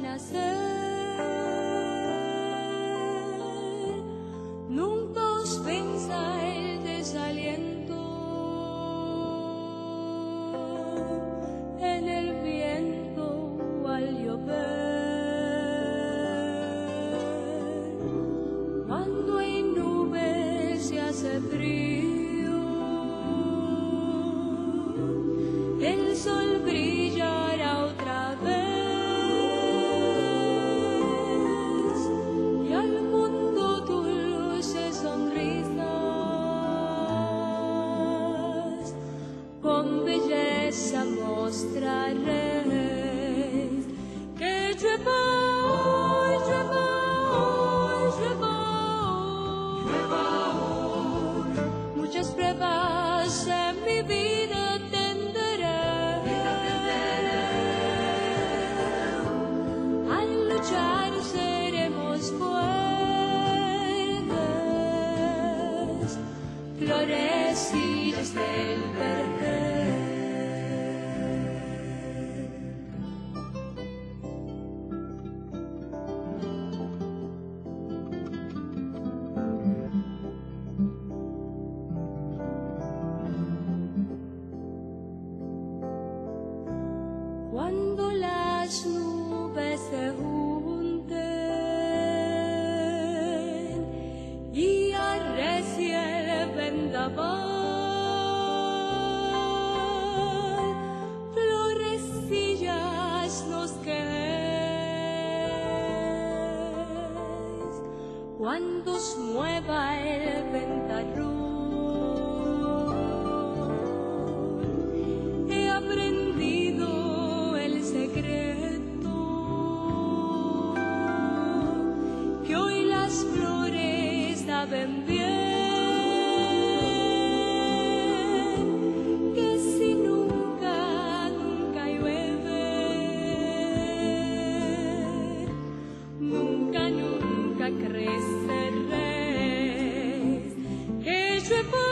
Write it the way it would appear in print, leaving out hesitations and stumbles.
nacer. Nunca os pensa el desaliento en el viento al llover. Cuando hay nubes y hace frío, el sol brillará otra vez y al mundo dulces sonrisas con belleza mostraréis. Que llueva hoy, llueva hoy, llueva hoy, llueva hoy. Muchas pruebas en mi vida tendré. Al luchar seremos fuertes, florecillas del vergel. Cuando las nubes se junten y arrecie el vendaval, florecillas nos queréis. Cuando os mueva el ventarrón, he aprendido el secreto que hoy las flores saben bien, que si nunca, nunca llueve, nunca, nunca creceréis. Que llueva